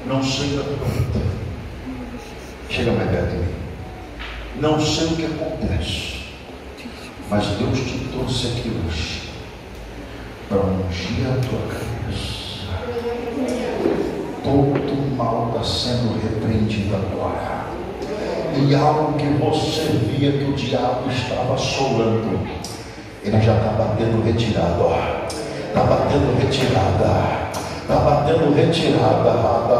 Não sei da tua vida. Chega mais perto de mim. Não sei o que acontece, mas Deus te trouxe aqui hoje para ungir a tua cabeça. Todo mal está sendo repreendido agora. E algo que você via que o diabo estava assolando, ele já está batendo retirada, ó. Está batendo retirada. Está batendo retirada.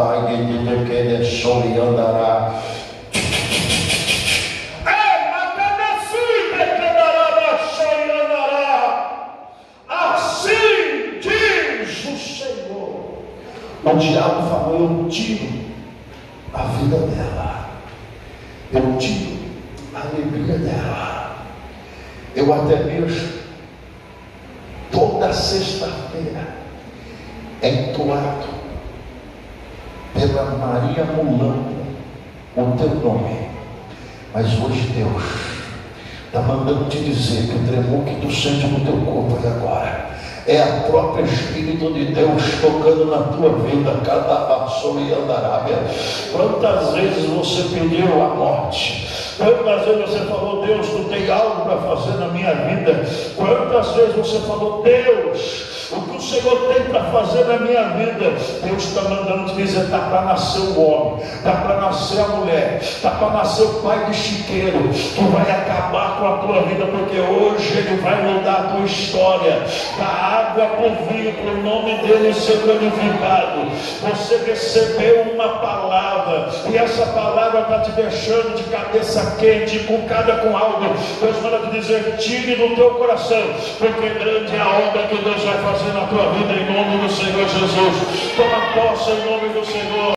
Assim diz o Senhor. O diabo falou: eu tiro a vida dela, eu tiro a alegria dela. Eu até mesmo toda sexta-feira é entoado pela Maria Mulano o teu nome, mas hoje Deus está mandando te dizer que o tremor que tu sente no teu corpo agora é a própria Espírito de Deus tocando na tua vida. Cada passo e andarábia. Quantas vezes você pediu a morte? Quantas vezes você falou: Deus, tu tem algo para fazer na minha vida? Quantas vezes você falou: Deus, o que o Senhor tem para fazer na minha vida? Deus está mandando te dizer: está para nascer o homem, está para nascer a mulher, está para nascer o pai de chiqueiro, que vai acabar com a tua vida, porque hoje ele vai mudar a tua história. Da água para o vinho, para o nome dele ser glorificado. Você recebeu uma palavra, e essa palavra está te deixando de cabeça quente, encucada com algo. Deus manda te dizer: tire do teu coração, porque grande é a obra que Deus vai fazer na tua vida, em nome do Senhor Jesus. Toma posse em nome do Senhor.